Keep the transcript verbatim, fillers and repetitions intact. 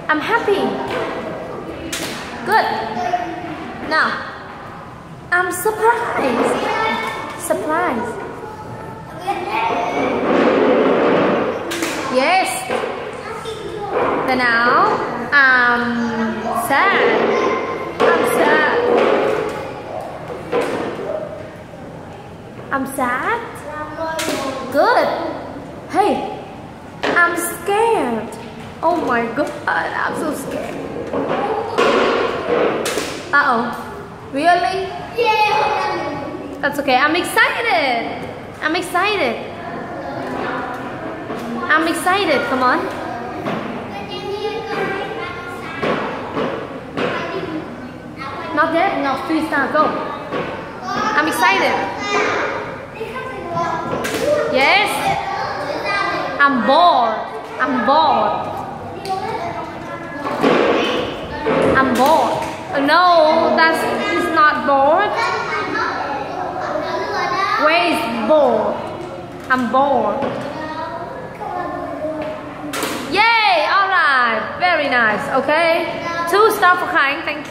I'm happy. Good. Now, I'm surprised. Surprised. Yes. Then now, I'm sad. I'm sad. I'm sad. Good. Hey, I'm scared. Oh my god, I'm so scared. Uh-oh. Really? Yeah. That's okay. I'm excited. I'm excited. I'm excited. Come on. Not yet. No, freestyle. Go. I'm excited. Yes. I'm bored. I'm bored. I'm bored. No, that's it's not bored. Where is bored? I'm bored. Yay! Alright, very nice. Okay, two star for Khanh. Thank you.